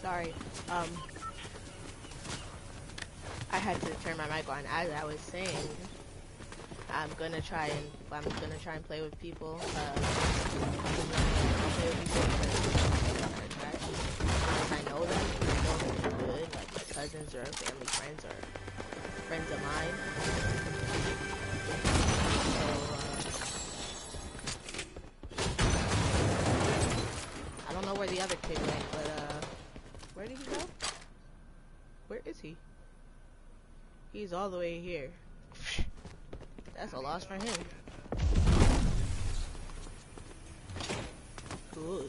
Sorry. I had to turn my mic on. As I was saying, I'm gonna try and play with people. Play with people because I know them. I know them good, like my cousins or family friends or friends of mine. So I don't know where the other kid went, but where did he go? Where is he? He's all the way here. That's a loss for him. Good.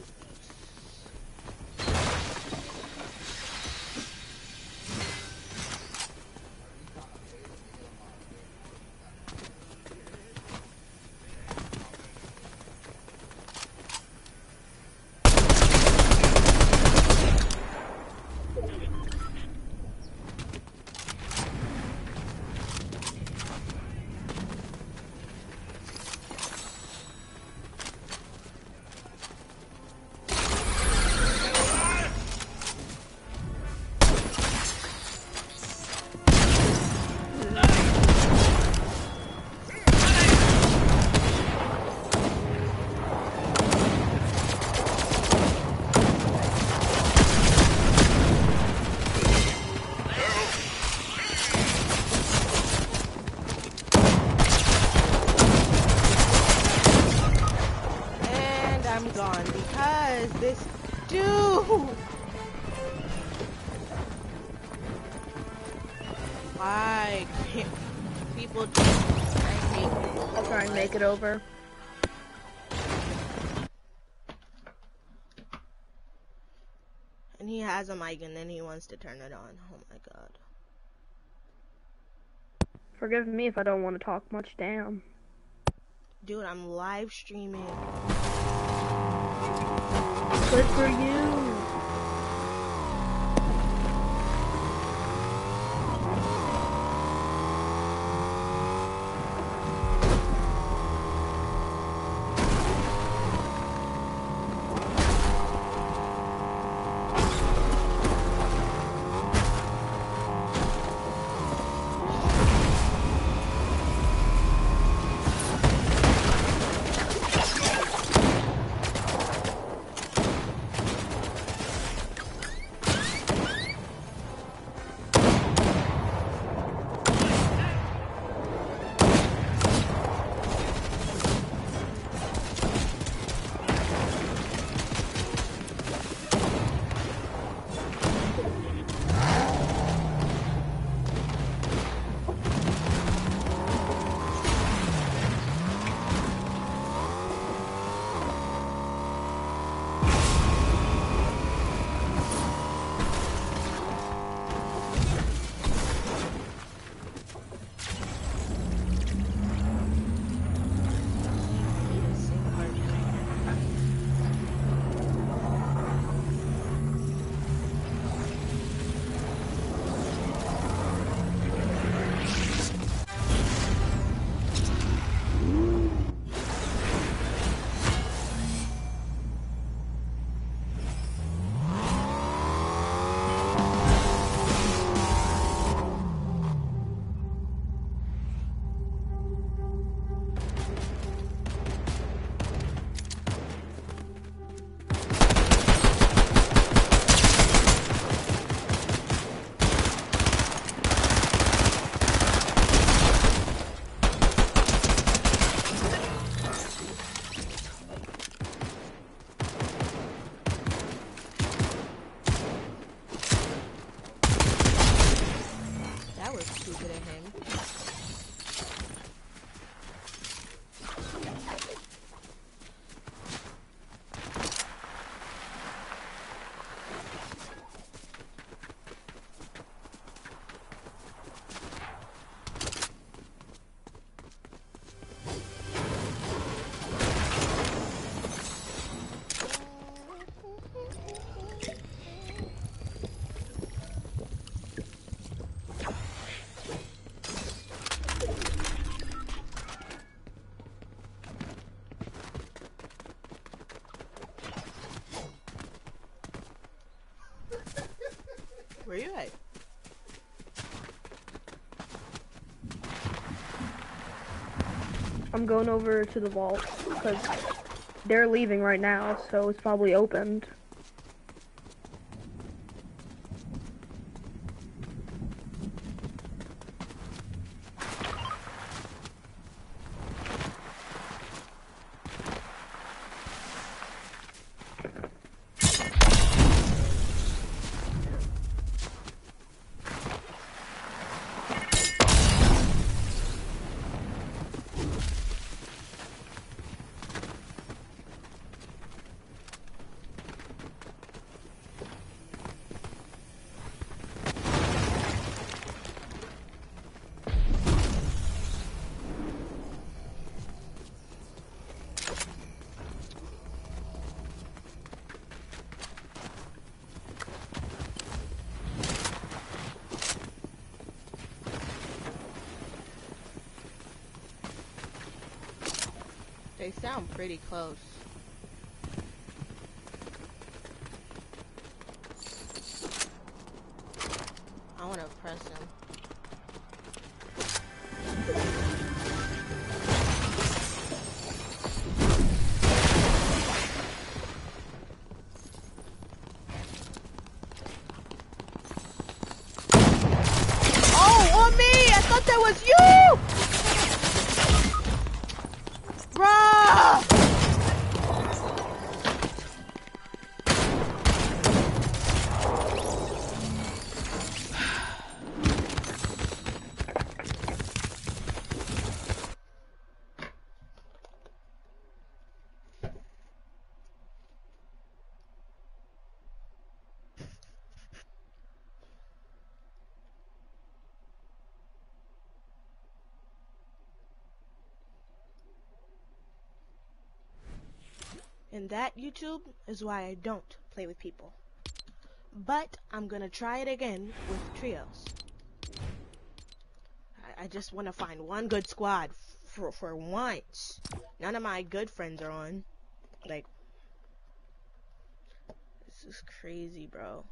Why can't people just I'll try and make it over. And he has a mic and then he wants to turn it on. Oh my god. Forgive me if I don't want to talk much, damn. Dude, I'm live streaming. Good for you. I'm going over to the vault because they're leaving right now, so it's probably opened. They sound pretty close. I want to press him. Oh, on me! I thought that was you! Bruh! And that, YouTube, is why I don't play with people. But I'm gonna try it again with trios. I just want to find one good squad for once. None of my good friends are on. Like, this is crazy, bro.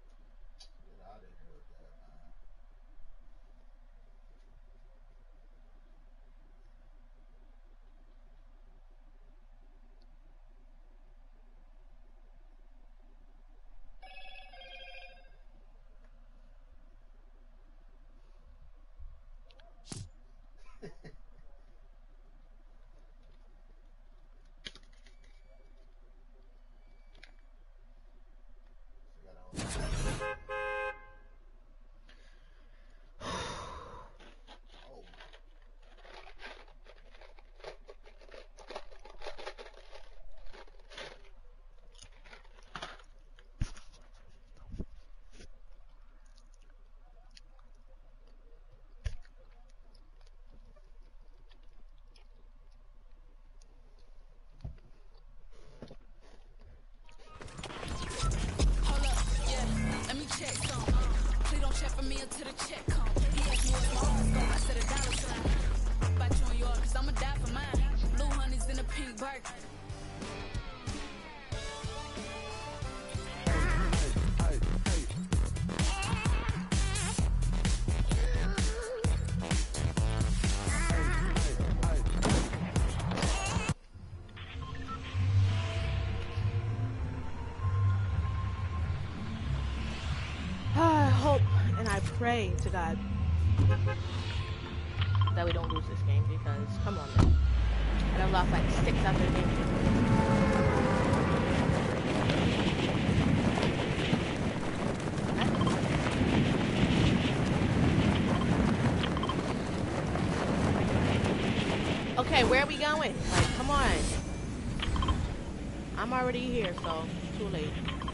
I hope and I pray to God that we don't lose this game, because come on, man. And I've lost like 6 other games. Okay, where are we going? Like, come on. I'm already here, so too late.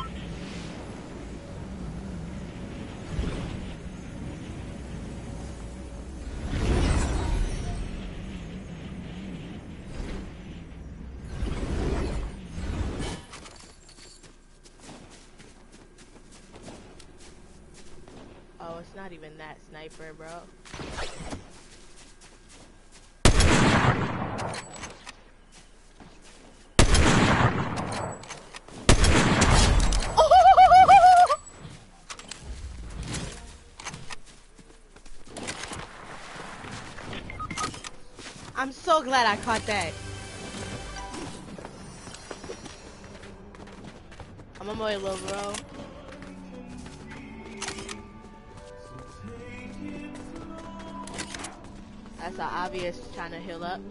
Oh, it's not even that sniper, bro. I'm so glad I caught that. I'm on my way, little bro. That's an obvious trying to heal up.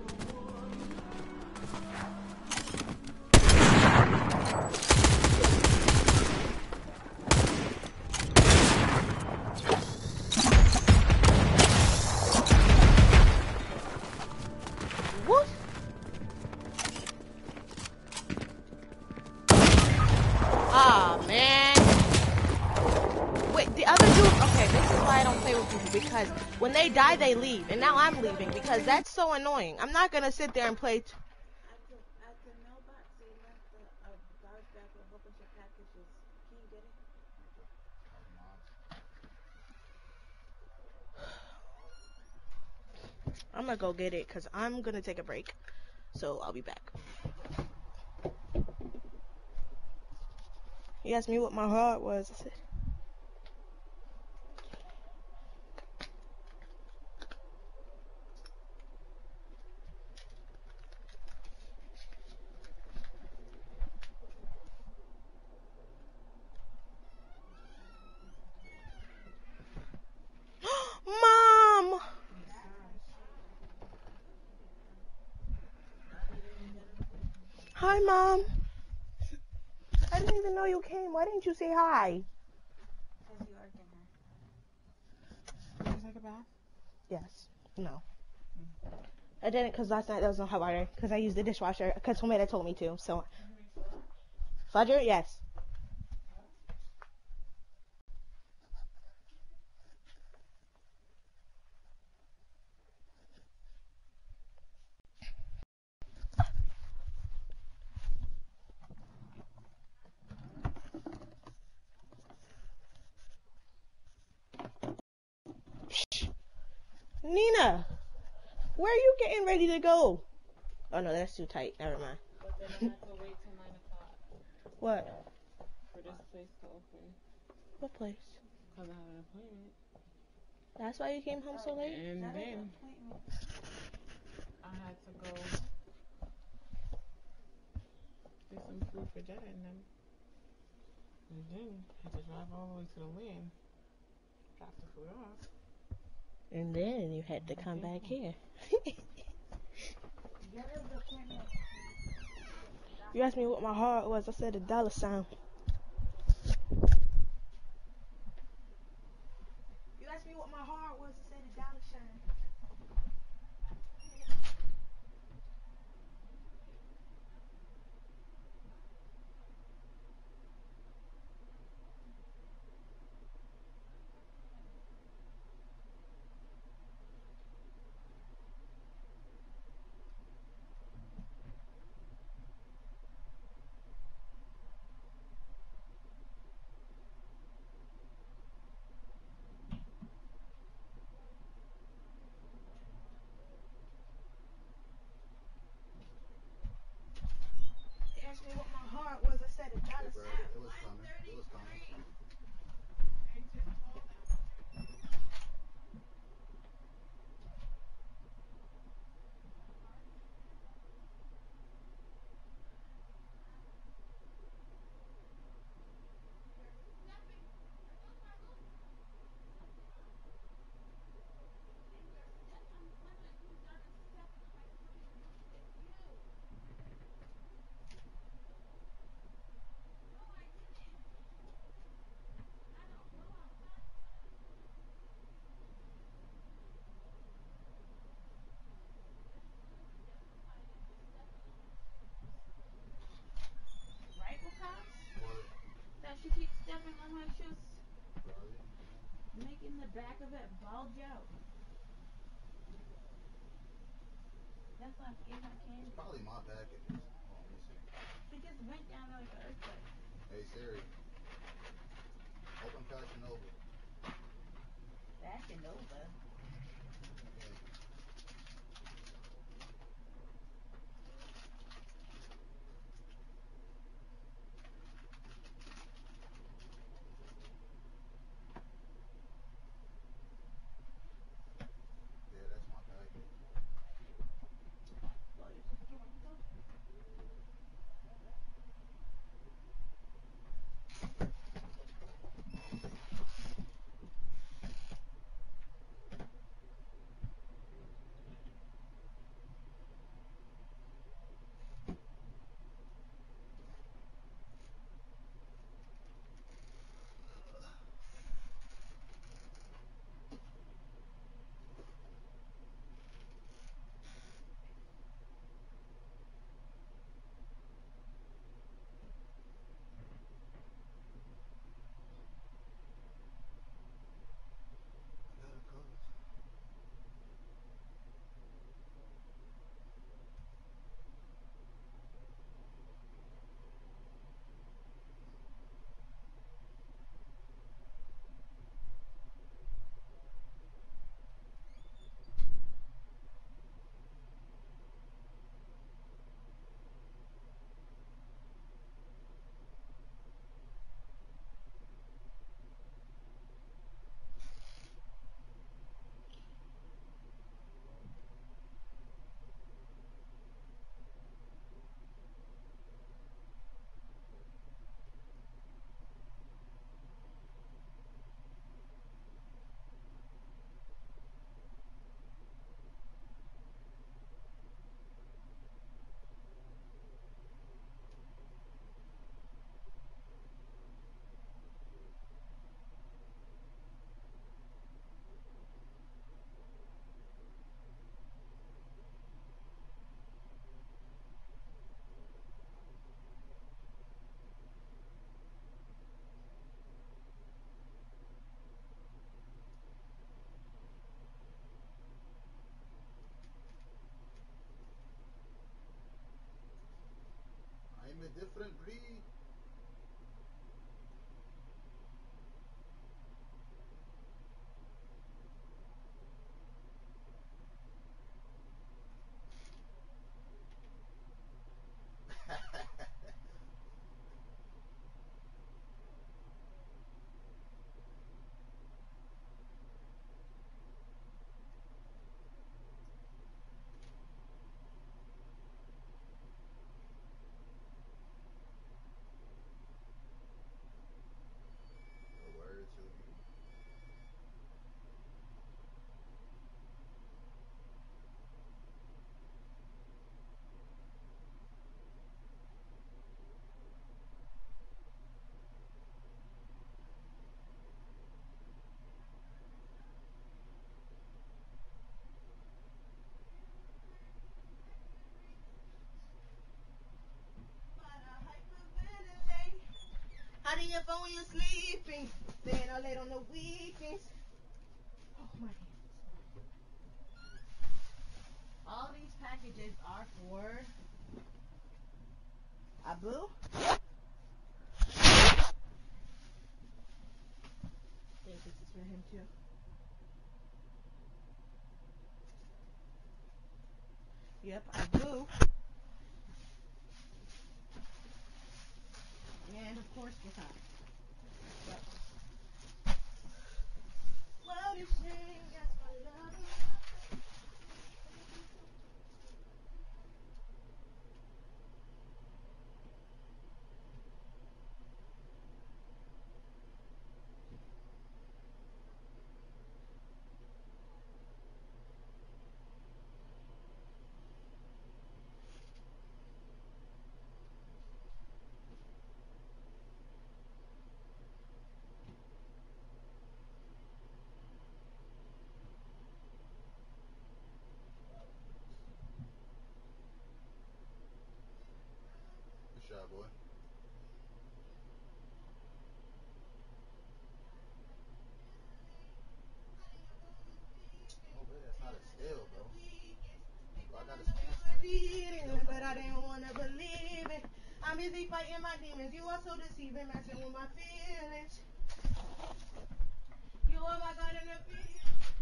Because when they die, they leave, and now I'm leaving because that's so annoying. I'm not gonna sit there and play. At the mailbox, they left a garbage bag with a whole bunch of packages. Can you get it? I'm gonna go get it because I'm gonna take a break, so I'll be back. He asked me what my heart was. I said, Mom! Hi, Mom. I didn't even know you came. Why didn't you say hi? Because you are Did you take a bath? Yes. No. I didn't because last night there was no hot water because I used the dishwasher because Homeda told me to. So, Fudger, yes. Nina, where are you getting ready to go? Oh no, that's too tight. Never mind. But then I have to wait till 9 o'clock. What? For this place to open. What place? Because I have an appointment. That's why you came home so late? And then I had to go get some food for Jenna and them. And then I had to drive all the way to the Lynn. Drop the food off. And then you had to come back here. You asked me what my heart was. I said a dollar sign. You asked me what my heart was. I said a dollar sign. Asked me what my heart was. I said a dollar sign. It was coming. It was coming. That she keeps stepping on her shoes, making the back of it bulge out. That's why I gave her candy. Probably my packages. Oh, let me see. She just went down like an earthquake. Hey Siri, open Fashion Nova. Fashion Nova. Yeah, that's my package. different breed. A word to you. How do you phone when you're sleeping? Staying out late on the weekends. Oh, my hands. All these packages are for Abu. I think this is for him too. Yep, Abu. And of course, Jahan. Yep. Well, you sing, that's my love. Good shot, boy. Oh, man, that's not a steal, bro. Bro, I got a steal. But I didn't want to believe it. I'm busy fighting my demons. You are so deceiving, messing with my feelings. You are my God in the feelings.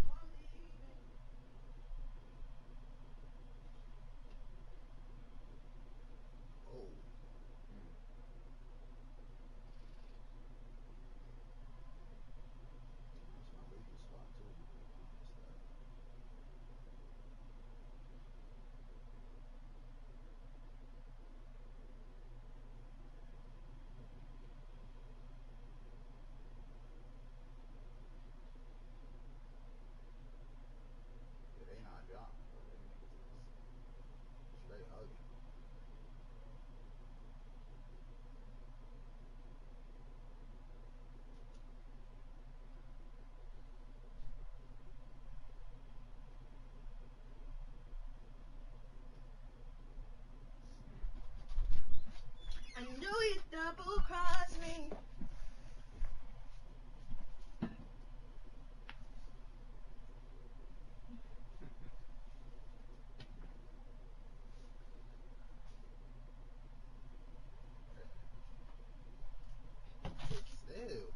Oh. That's my weakest spot, too. What's that? Yeah, they not dropping, bro. They niggas is straight hugging. I knew you'd double cross me. Still.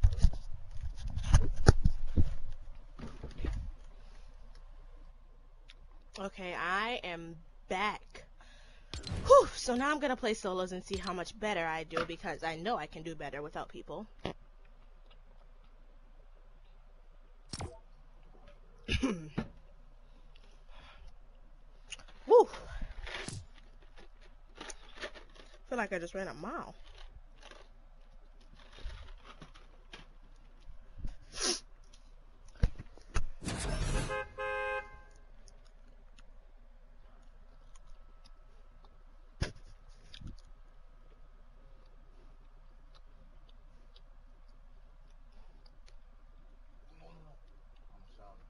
Okay, I am back. Whew, so now I'm gonna play solos and see how much better I do because I know I can do better without people. Whew. Feel like I just ran a mile. I'm shouting.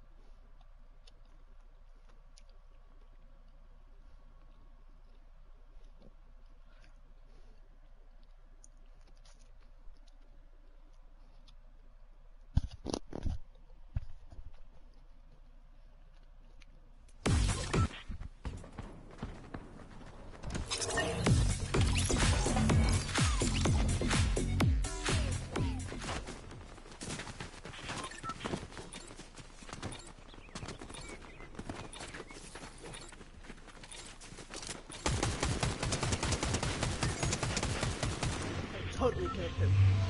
probably could too.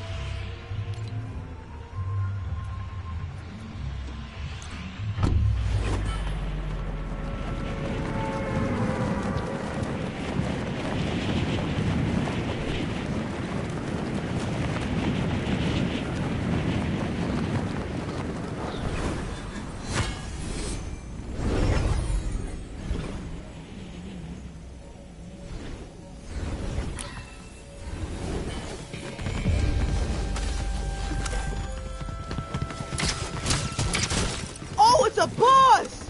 Oh, it's a boss!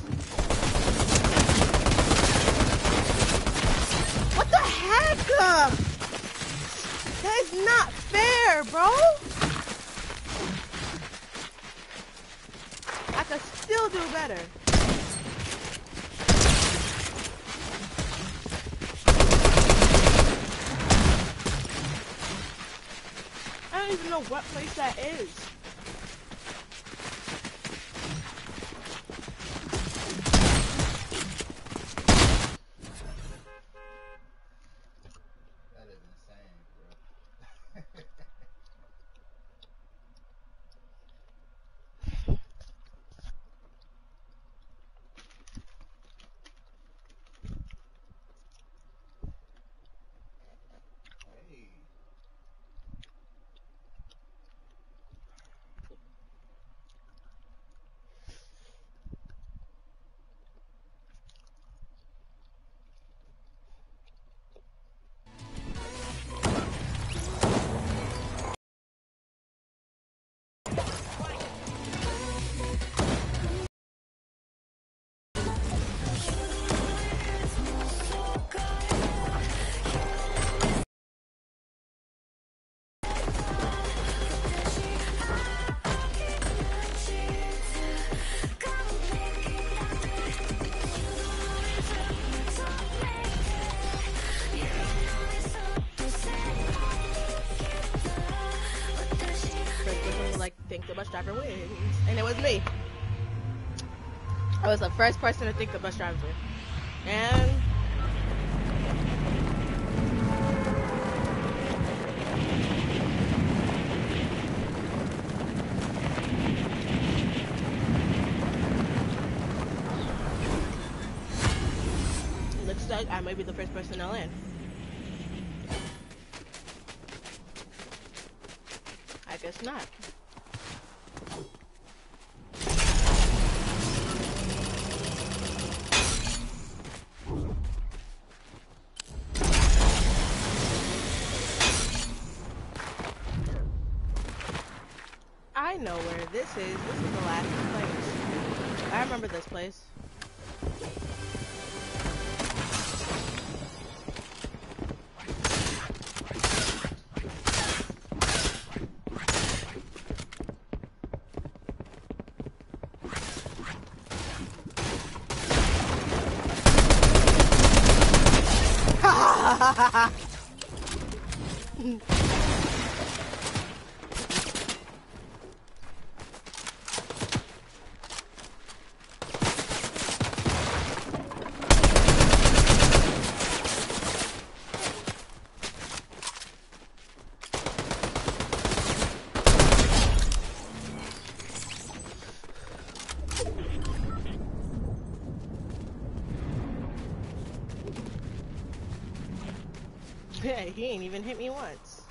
What the heck? That is not fair, bro. I could still do better. I don't even know what place that is. That is insane, bro. Hey. Like, think the bus driver wins. And it was me. I was the first person to think the bus driver wins. And looks like I may be the first person to land. I guess not. I know where this is. This is the last place. I remember this place. Yeah, he ain't even hit me once.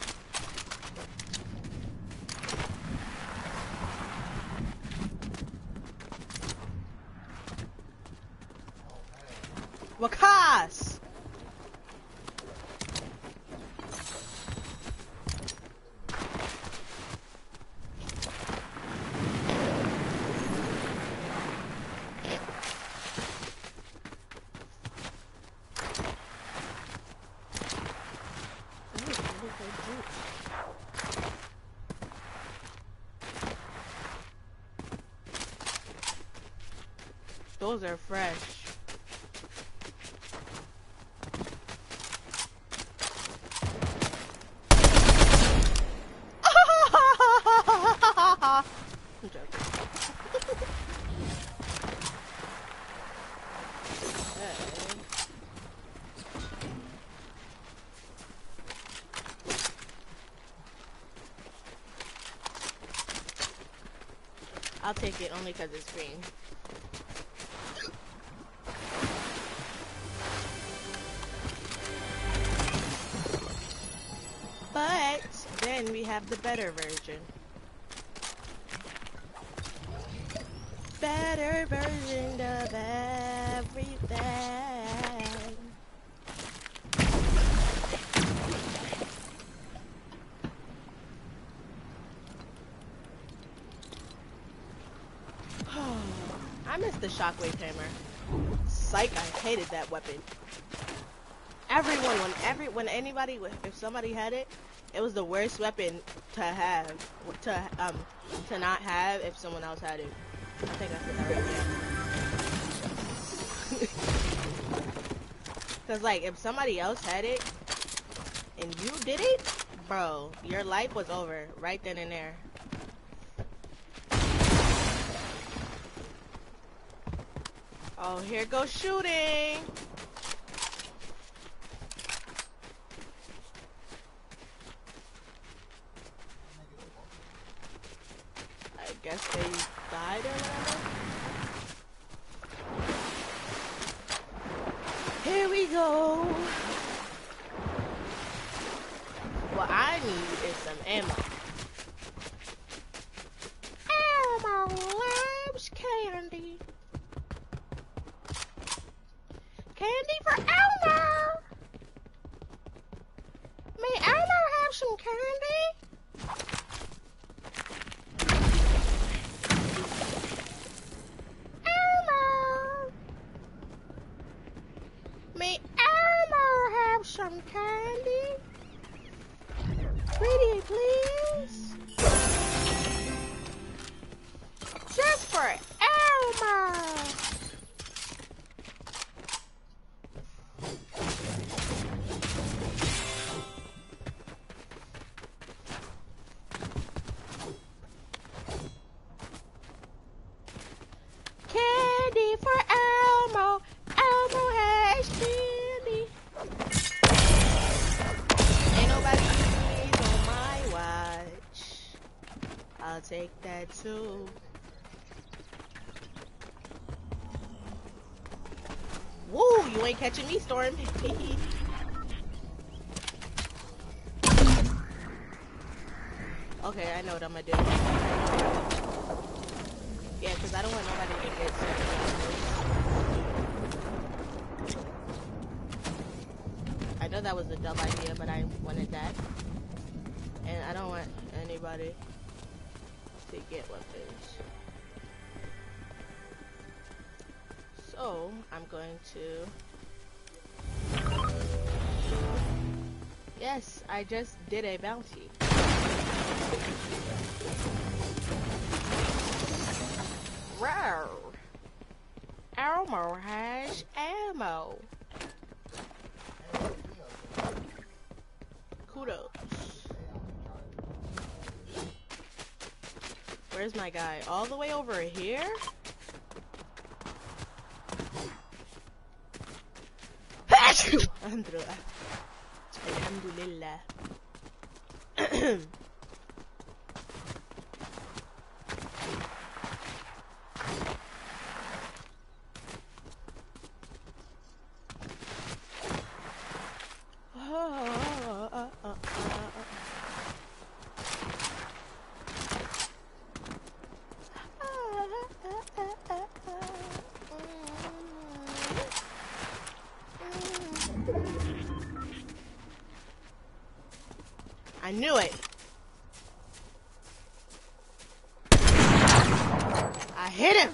Wakas! Those are fresh. I'm joking. I'll take it only because it's green. But then we have the better version. Better version of everything. I miss the shockwave hammer. Psych, I hated that weapon. Everyone, when anybody, if somebody had it, it was the worst weapon to have, to not have if someone else had it. I think I said that right there. Cause like, if somebody else had it, and you did it, bro, your life was over right then and there. Oh, here goes shooting. I guess they died or whatever. Here we go. What I need is some ammo. Elmo loves candy. Candy for Elmo! May Elmo have some candy? Elmo! May Elmo have some candy? Pretty please? Just for Elmo! Candy for Elmo. Elmo has candy. Ain't nobody needs on my watch. I'll take that too. Woo, you ain't catching me, Storm. Okay, I know what I'm gonna do. Yeah, because I don't want nobody to get sick. I know that was a dumb idea, but I wanted that. And I don't want anybody to get weapons. So, I'm going to... Yes, I just did a bounty. Roar! Elmo has ammo. Kudos. Where's my guy? All the way over here? Alhamdulillah. I knew it. I hit him.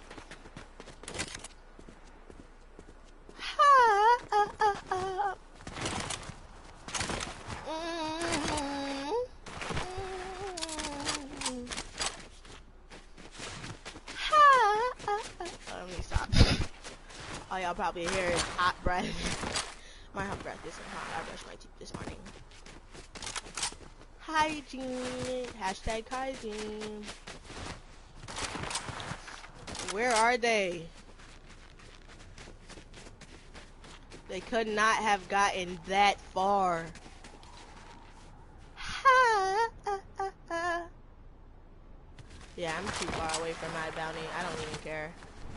Let me stop. All y'all probably hear is hot breath. My hot breath isn't hot. I brushed my teeth this morning. Hygiene. Hashtag hygiene. Where are they? They could not have gotten that far. Yeah, I'm too far away from my bounty. I don't even care.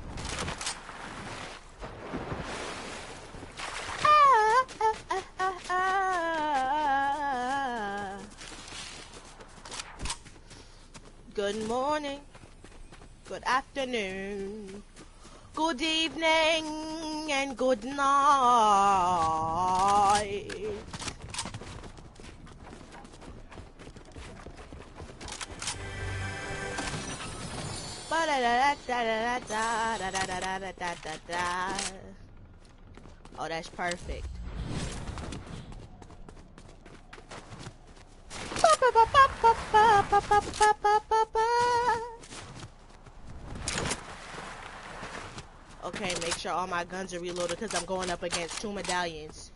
Good morning. Good afternoon. Good evening and good night. Oh, that's perfect. Okay, make sure all my guns are reloaded because I'm going up against 2 medallions.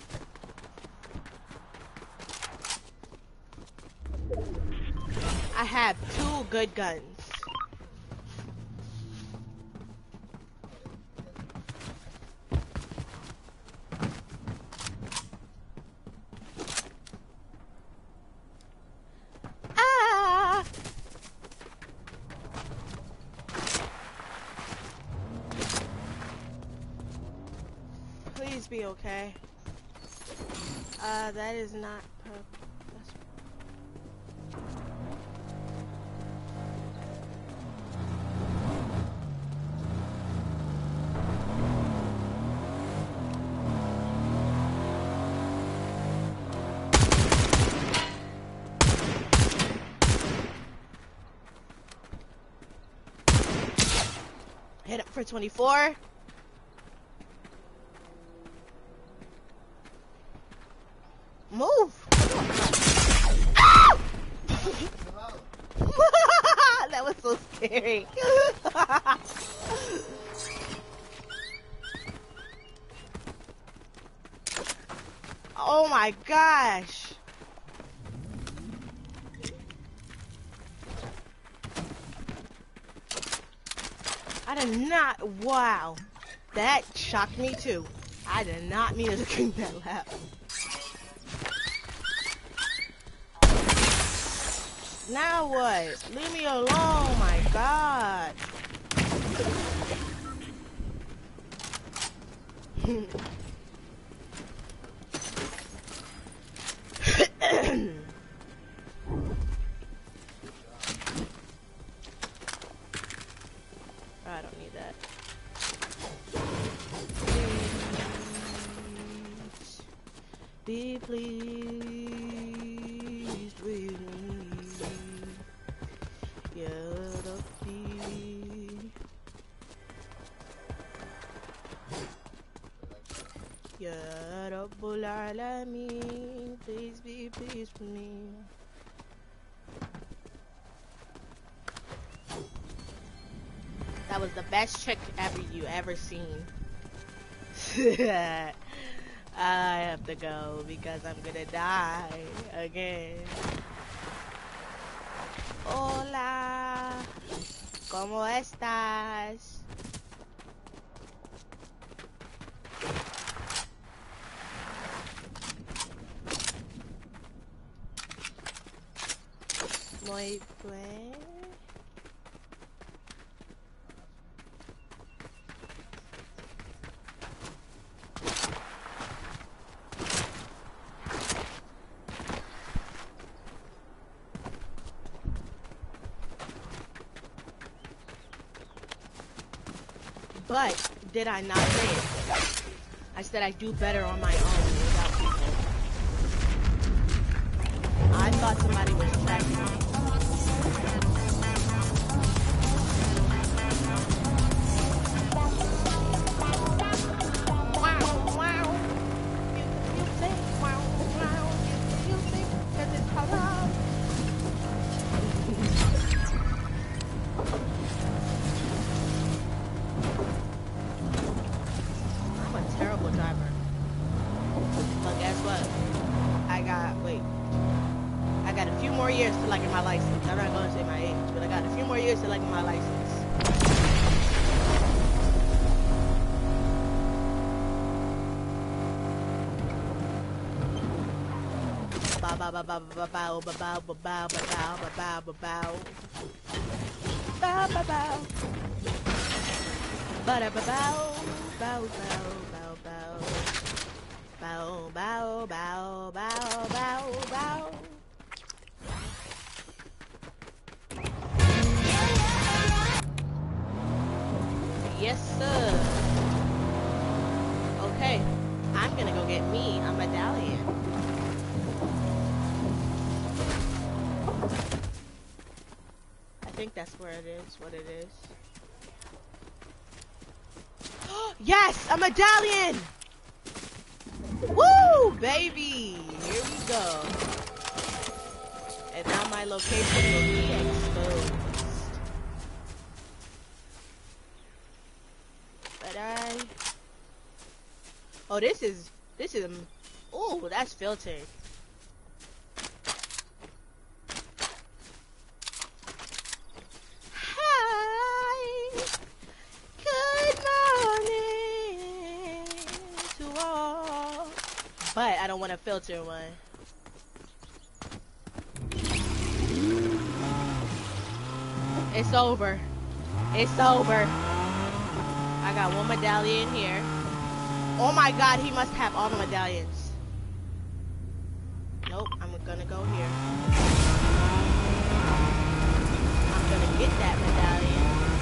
I have 2 good guns. Ah! Please be okay. That is not that's hit up for 24. Move! Ah! That was so scary. Oh my gosh. I did not, wow. That shocked me too. I did not mean to scream that loud. Now what? Leave me alone, my God. I don't need that. Please, be pleased with me. Ya Rabbi. Ya Rabbul Alameen. Please be pleased with me. That was the best trick you ever seen. I have to go because I'm gonna die again. Hola, ¿cómo estás? Muy bien. But did I not say it? I said I do better on my own without people. I thought somebody was tracking me. Years to like my license. I'm not gonna say my age, but I got a few more years to like my license. Bow bow bow bow bow bow bow bow bow bow bow bow bow. Bow, bow, bow. Ba-da, ba, bow. Bow, bow, bow, bow. Bow, bow, bow, bow, bow, bow. Yes, sir. Okay, I'm gonna go get me a medallion. I think that's where it is, what it is. Yes, a medallion! Woo, baby! Here we go. And now my location will be exposed. Oh, this is, oh, that's filtered. Hi, good morning to all. But I don't want to filter one. It's over. It's over. I got one medallion here. Oh my god, he must have all the medallions. Nope, I'm gonna go here. I'm gonna get that medallion.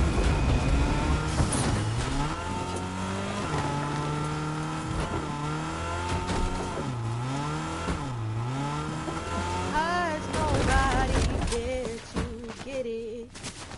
Cause nobody there to get it.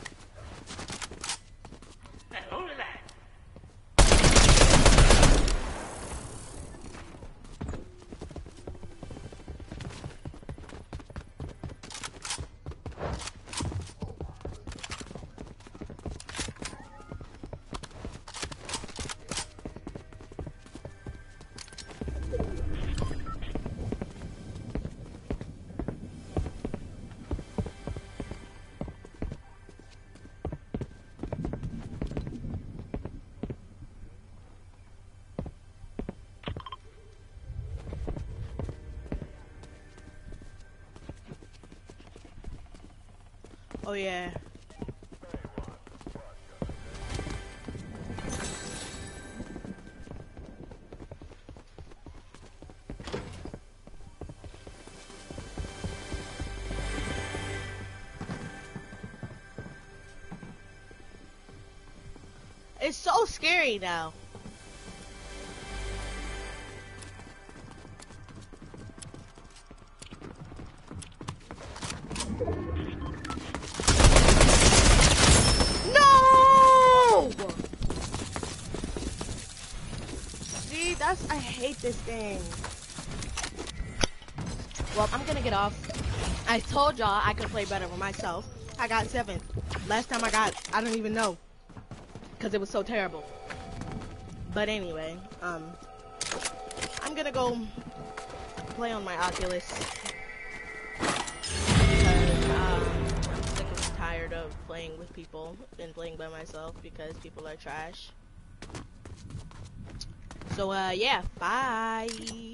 Oh yeah. It's so scary now. I hate this thing. Well, I'm gonna get off. I told y'all I could play better with myself. I got 7. Last time I don't even know. Because it was so terrible. But anyway, I'm gonna go play on my Oculus. Because, I'm sick and tired of playing with people and playing by myself because people are trash. So, yeah, bye.